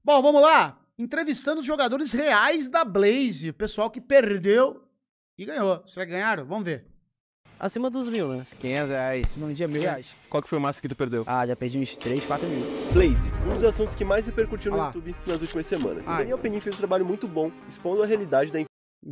Bom, vamos lá. Entrevistando os jogadores reais da Blaze. O pessoal que perdeu e ganhou. Será que ganharam? Vamos ver. Acima dos 1.000, né? 500 reais, num dia 1.000 reais. Qual que foi o máximo que tu perdeu? Ah, já perdi uns 3, 4 mil. Blaze, um dos assuntos que mais repercutiu no Ah lá. YouTube nas últimas semanas. Ai. Daniel Penin fez um trabalho muito bom, expondo a realidade da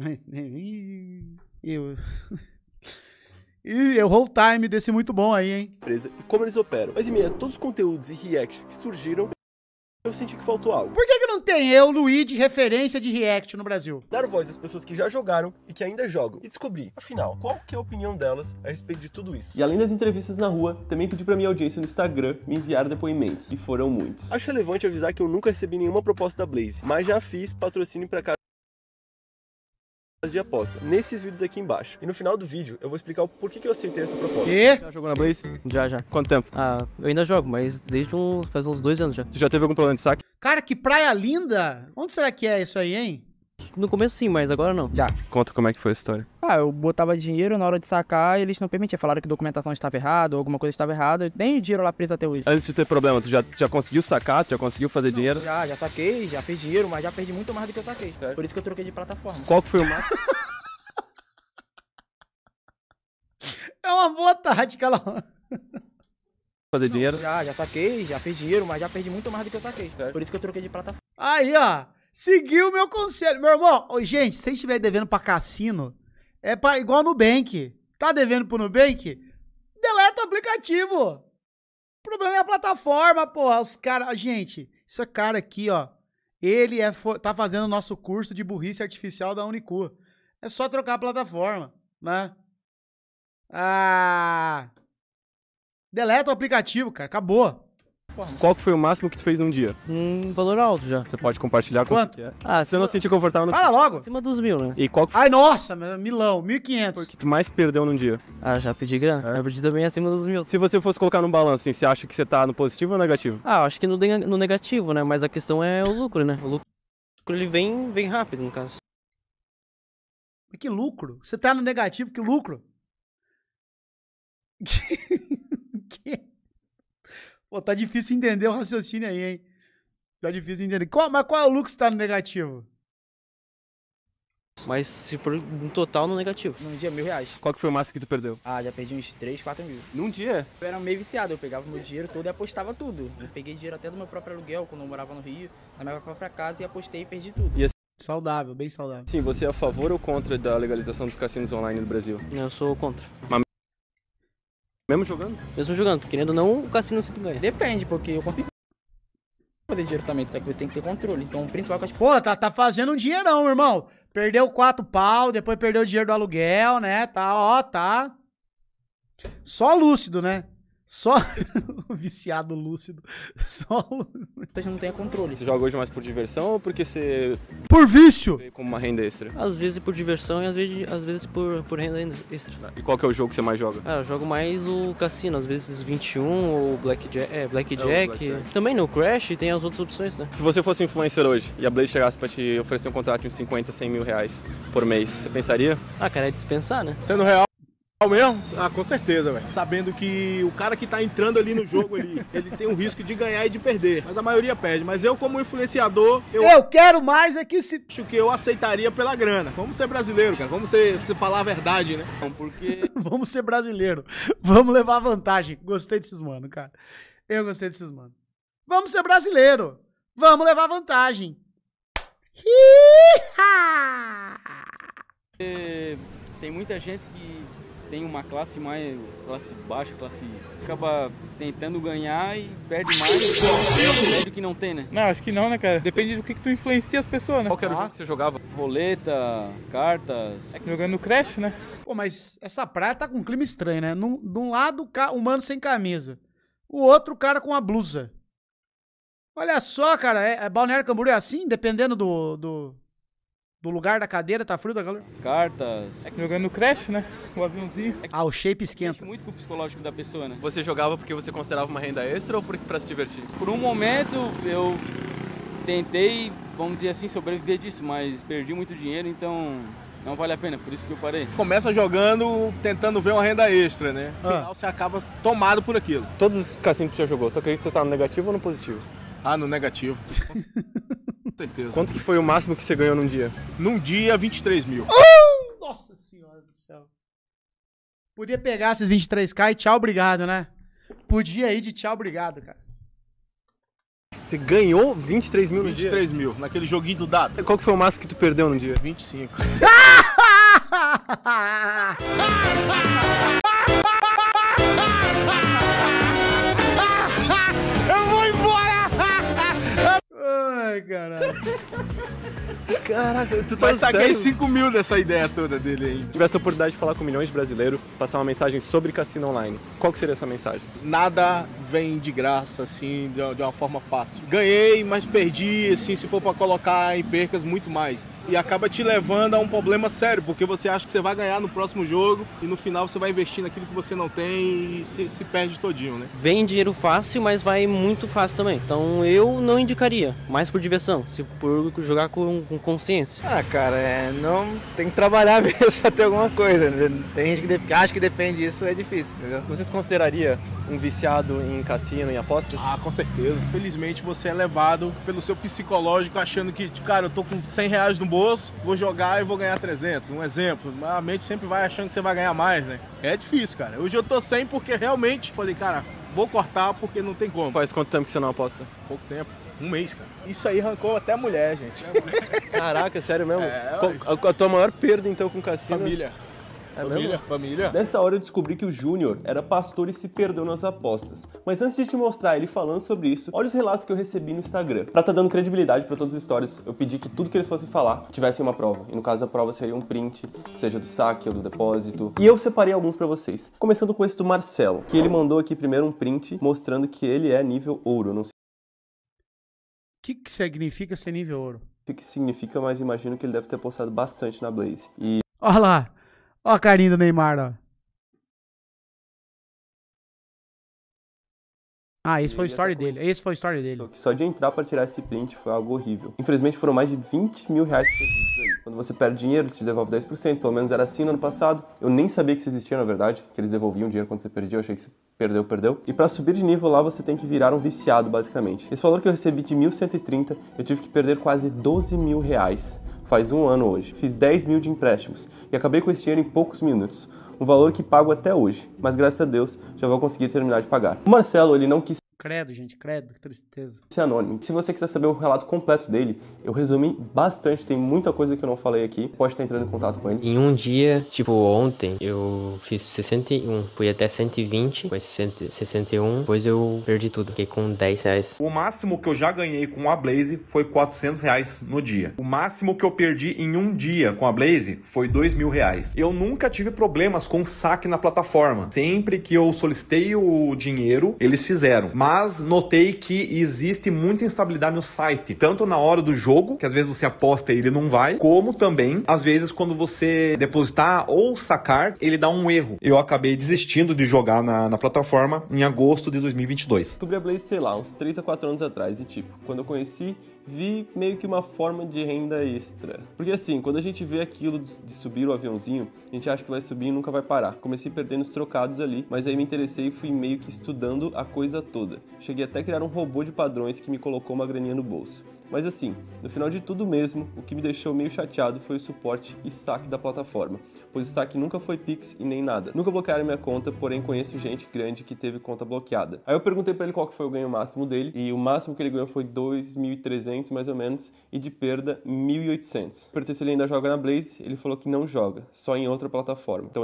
Eu errou o time desse muito bom aí, hein? empresa e como eles operam. Mas em meio a todos os conteúdos e reacts que surgiram, eu senti que faltou algo. Por que não tem eu, Luigi, referência de react no Brasil? Dar voz às pessoas que já jogaram e que ainda jogam. E descobrir, afinal, qual que é a opinião delas a respeito de tudo isso. E além das entrevistas na rua, também pedi pra minha audiência no Instagram me enviar depoimentos. E foram muitos. Acho relevante avisar que eu nunca recebi nenhuma proposta da Blaze, mas já fiz patrocínio pra casas de aposta, nesses vídeos aqui embaixo. E no final do vídeo, eu vou explicar o porquê que eu aceitei essa proposta. E? Já jogou na Blaze? Já. Quanto tempo? Ah, eu ainda jogo, mas faz uns 2 anos já. Tu já teve algum problema de saque? Cara, que praia linda! Onde será que é isso aí, hein? No começo sim, mas agora não. Já. Conta como é que foi a história. Ah, eu botava dinheiro na hora de sacar e eles não permitiam. Falaram que documentação estava errada ou alguma coisa estava errada. Eu tenho dinheiro lá preso até hoje. Antes de ter problema, tu já conseguiu sacar? Tu já conseguiu fazer dinheiro? Já saquei, já fiz dinheiro, mas já perdi muito mais do que eu saquei. Por isso que eu troquei de plataforma. Qual que foi o máximo? É uma boa tática lá. Fazer dinheiro? Já saquei, já fiz dinheiro, mas já perdi muito mais do que eu saquei. Por isso que eu troquei de plataforma. Aí, ó. Seguiu o meu conselho. Meu irmão, ô, gente, se você estiver devendo pra cassino, é igual no Nubank. Tá devendo pro Nubank? Deleta o aplicativo. O problema é a plataforma, porra. Os caras... Gente, esse cara aqui, ó. Ele tá fazendo o nosso curso de burrice artificial da Unicu. É só trocar a plataforma, né? Deleta o aplicativo, cara. Acabou. Qual que foi o máximo que tu fez num dia? Um valor alto já. Você pode compartilhar Quanto? que é? Ah, Se eu não sentir confortável, não... Fala logo. acima dos 1.000, né? E qual que foi Ai, nossa, milão. 1.500. o que tu mais perdeu num dia? Ah, já pedi grana. É? Eu perdi também acima dos 1.000. Se você fosse colocar num balanço, assim, você acha que você tá no positivo ou no negativo? Ah, acho que no negativo, né? Mas a questão é o lucro, né? O lucro ele vem rápido, no caso. Que lucro? Você tá no negativo, que lucro? Que? Pô, tá difícil entender o raciocínio aí, hein? Tá difícil entender. Mas qual é o lucro que você tá no negativo? Mas se for no total, no negativo. Num dia 1.000 reais. Qual que foi o máximo que tu perdeu? Ah, já perdi uns 3, 4 mil. Num dia? Eu era meio viciado, eu pegava meu dinheiro todo e apostava tudo. Eu peguei dinheiro até do meu próprio aluguel, quando eu morava no Rio, na minha própria casa, e apostei e perdi tudo. Saudável, bem saudável. Sim, você é a favor ou contra da legalização dos cassinos online no Brasil? Eu sou contra. Mesmo jogando? Mesmo jogando, querendo ou não, o cassino sempre ganha. Depende, porque eu consigo fazer dinheiro também, só que você tem que ter controle. Então, o principal que as pessoas... Pô, tá fazendo um dinheirão, meu irmão. Perdeu 4 pau, depois perdeu o dinheiro do aluguel, né? Tá. Só lúcido, né? Só viciado lúcido. Só não têm controle. Você joga hoje mais por diversão ou porque você por vício. vê como uma renda extra? Às vezes por diversão e às vezes por renda extra. E qual que é o jogo que você mais joga? Ah, eu jogo mais o cassino, às vezes 21 ou Blackjack. Blackjack. Também no Crash tem as outras opções, né? Se você fosse um influencer hoje e a Blaze chegasse pra te oferecer um contrato de uns 50, 100 mil reais por mês, você pensaria? Ah, cara, é dispensar, né? Sendo real mesmo? Ah, com certeza, velho. Sabendo que o cara que tá entrando ali no jogo ali, ele tem um risco de ganhar e de perder. Mas a maioria perde. Mas eu, como influenciador, Eu quero mais é que se... acho que eu aceitaria pela grana. Vamos ser brasileiro, cara. Vamos ser falar a verdade, né? Porque Vamos ser brasileiro. Vamos levar vantagem. Gostei desses mano, cara. Eu gostei desses mano. Vamos ser brasileiro. Vamos levar vantagem. Hi-ha! Tem muita gente que tem uma classe baixa, acaba tentando ganhar e perde mais, perde o que não tem, né? Não, acho que não, né, cara? Depende do que tu influencia as pessoas, né? qual que era o jogo que você jogava? Roleta, cartas... Jogando no Crash, né? Pô, mas essa praia tá com um clima estranho, né? De um lado, o mano sem camisa. O outro, o cara com a blusa. Olha só, cara. Balneário Camboriú é assim? Dependendo do lugar da cadeira, tá frio da calor? Cartas... Jogando no Crash, né? O aviãozinho. Ah, o shape esquenta. Mexe muito com o psicológico da pessoa, né? Você jogava porque você considerava uma renda extra ou pra se divertir? Por um momento, eu tentei, vamos dizer assim, sobreviver disso, mas perdi muito dinheiro, então... Não vale a pena, por isso que eu parei. Começa jogando, tentando ver uma renda extra, né? No final você acaba tomado por aquilo. Todos os cassinos que você já jogou, tu acredita que você tá no negativo ou no positivo? Ah, no negativo. Com certeza. Quanto que foi o máximo que você ganhou num dia? Num dia, 23 mil. Nossa senhora do céu. Podia pegar esses 23k e tchau, obrigado, né? Podia ir de tchau, obrigado, cara. Você ganhou 23 mil no dia? 23 mil, naquele joguinho do dado. Qual que foi o máximo que tu perdeu num dia? 25. Eu vou embora! Ai, caralho. Caraca, tu tá Mas saquei sério? 5 mil dessa ideia toda dele aí. Se tivesse a oportunidade de falar com milhões de brasileiros, passar uma mensagem sobre cassino online, qual que seria essa mensagem? Nada vem de graça, assim, de uma forma fácil. Ganhei, mas perdi, assim, se for pra colocar em percas, muito mais. E acaba te levando a um problema sério, porque você acha que você vai ganhar no próximo jogo e no final você vai investir naquilo que você não tem e se perde todinho, né? Vem dinheiro fácil, mas vai muito fácil também. Então eu não indicaria, mais por diversão, se por jogar com consciência. Ah, cara, não tem que trabalhar mesmo pra ter alguma coisa, né? Tem gente que acha que depende disso, é difícil, entendeu? Você se consideraria um viciado em cassino, em apostas? Ah, com certeza. Infelizmente você é levado pelo seu psicológico achando que, tipo, cara, eu tô com 100 reais no bolso, vou jogar e vou ganhar 300. Um exemplo. A mente sempre vai achando que você vai ganhar mais, né? É difícil, cara. Hoje eu tô 100 porque realmente falei, cara, vou cortar porque não tem como. Faz quanto tempo que você não aposta? Pouco tempo. Um mês, cara. Isso aí arrancou até a mulher, gente. Caraca, sério mesmo? É, A tua maior perda, então, com cassino? Família. É Família, mesmo? família. Nessa hora eu descobri que o Júnior era pastor e se perdeu nas apostas. Mas antes de te mostrar ele falando sobre isso, olha os relatos que eu recebi no Instagram. Pra tá dando credibilidade pra todas as histórias, eu pedi que tudo que eles fossem falar tivesse uma prova. E no caso a prova seria um print, seja do saque ou do depósito. E eu separei alguns pra vocês. Começando com esse do Marcelo, que ele mandou aqui primeiro um print mostrando que ele é nível ouro. Não sei O que significa ser nível ouro? o que significa, mas imagino que ele deve ter postado bastante na Blaze. E Olha lá. Olha a carinha do Neymar, ó. Ah, esse foi o story dele. Esse foi o story dele. que só de entrar pra tirar esse print foi algo horrível. Infelizmente foram mais de 20 mil reais perdidos aí. Quando você perde dinheiro, você devolve 10%, pelo menos era assim no ano passado. Eu nem sabia que isso existia, na verdade, que eles devolviam dinheiro quando você perdia, eu achei que você perdeu. E pra subir de nível lá, você tem que virar um viciado, basicamente. Esse valor que eu recebi de 1.130, eu tive que perder quase 12 mil reais. Faz um ano hoje. Fiz 10 mil de empréstimos e acabei com esse dinheiro em poucos minutos. Um valor que pago até hoje, mas graças a Deus já vou conseguir terminar de pagar. O Marcelo, ele não quis Credo, gente, credo, que tristeza. ser anônimo. Se você quiser saber o relato completo dele, eu resumi bastante, tem muita coisa que eu não falei aqui. Pode estar entrando em contato com ele. Em um dia, tipo ontem, eu fiz 61, fui até 120, foi 61, depois eu perdi tudo, fiquei com 10 reais. O máximo que eu já ganhei com a Blaze foi 400 reais no dia. O máximo que eu perdi em um dia com a Blaze foi 2 mil reais. Eu nunca tive problemas com saque na plataforma. Sempre que eu solicitei o dinheiro, eles fizeram. Mas notei que existe muita instabilidade no site, tanto na hora do jogo, que às vezes você aposta e ele não vai, como também, às vezes, quando você depositar ou sacar, ele dá um erro. Eu acabei desistindo de jogar na plataforma em agosto de 2022. Descobri a Blaze, sei lá, uns 3 a 4 anos atrás e tipo, quando eu conheci, vi meio que uma forma de renda extra. Porque assim, quando a gente vê aquilo de subir o aviãozinho, a gente acha que vai subir e nunca vai parar. Comecei perdendo os trocados ali, mas aí me interessei e fui meio que estudando a coisa toda. Cheguei até a criar um robô de padrões que me colocou uma graninha no bolso. Mas assim, no final de tudo mesmo, o que me deixou meio chateado foi o suporte e saque da plataforma, pois o saque nunca foi Pix e nem nada. Nunca bloquearam minha conta, porém conheço gente grande que teve conta bloqueada. Aí eu perguntei pra ele qual que foi o ganho máximo dele, e o máximo que ele ganhou foi 2.300 mais ou menos, e de perda 1.800. Perguntei se ele ainda joga na Blaze, ele falou que não joga, só em outra plataforma. Então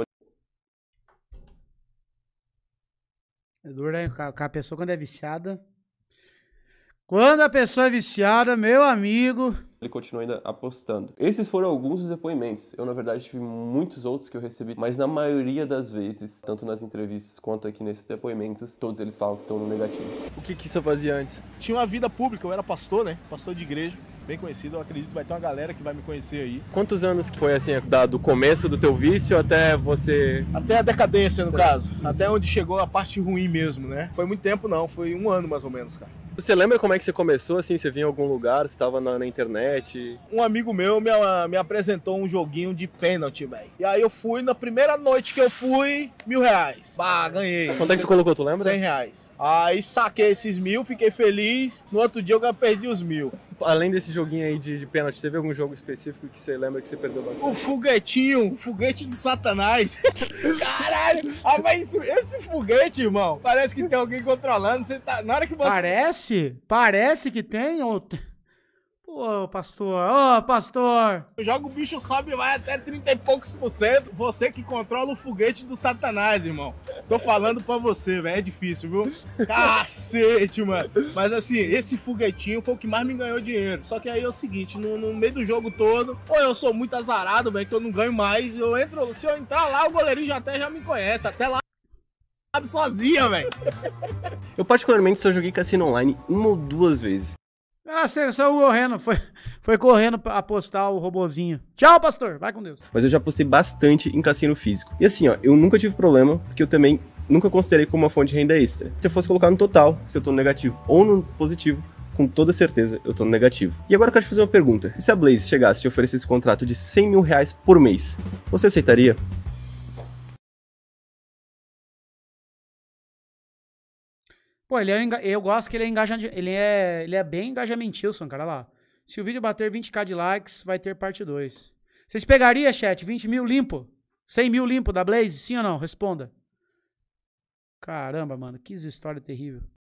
É duro, né? A pessoa quando é viciada. Quando a pessoa é viciada, meu amigo. ele continua ainda apostando. Esses foram alguns dos depoimentos. Eu, na verdade, tive muitos outros que eu recebi, mas na maioria das vezes, tanto nas entrevistas quanto aqui nesses depoimentos, todos eles falam que estão no negativo. O que você fazia antes? Tinha uma vida pública, eu era pastor, né? Pastor de igreja. Bem conhecido, eu acredito que vai ter uma galera que vai me conhecer aí. Quantos anos que foi assim, do começo do teu vício até você... Até a decadência, no caso. Até onde chegou a parte ruim mesmo, né? Foi muito tempo não, foi um ano mais ou menos, cara. Você lembra como é que você começou, assim? Você vinha em algum lugar, você tava na internet? Um amigo meu me apresentou um joguinho de pênalti, velho. E aí eu fui, na primeira noite que eu fui, R$1.000. Bah, ganhei. Quanto é que tu colocou, tu lembra? R$100. Aí saquei esses 1.000, fiquei feliz. No outro dia eu perdi os 1.000. Além desse joguinho aí de pênalti, teve algum jogo específico que você lembra que você perdeu bastante? O foguete do Satanás. Caralho! Ah, mas esse foguete, irmão, parece que tem alguém controlando. Você tá, na hora que você... Parece que tem? Ô, pastor. Joga o bicho, sobe e vai até 30 e poucos %. Você que controla o foguete do Satanás, irmão. Tô falando pra você, velho. É difícil, viu? Cacete, mano. Mas assim, esse foguetinho foi o que mais me ganhou dinheiro. Só que aí é o seguinte, no meio do jogo todo, ou eu sou muito azarado, velho, que eu não ganho mais. Se eu entrar lá, o goleirinho já me conhece. Até lá, sozinha, velho. Eu particularmente só joguei cassino online 1 ou 2 vezes. Ah, você saiu correndo, foi correndo pra apostar o robozinho. Tchau, pastor, vai com Deus. Mas eu já apostei bastante em cassino físico. E assim, ó, eu nunca tive problema, porque eu também nunca considerei como uma fonte de renda extra. Se eu fosse colocar no total, se eu tô no negativo ou no positivo, com toda certeza eu tô no negativo. E agora eu quero te fazer uma pergunta. E se a Blaze chegasse e te oferecesse um contrato de R$100 mil por mês, você aceitaria? Pô, eu gosto que ele é bem engajamentilson, cara, olha lá. Se o vídeo bater 20k de likes, vai ter parte 2. Vocês pegariam, chat, 20 mil limpo? 100 mil limpo da Blaze? Sim ou não? Responda. Caramba, mano, que história terrível.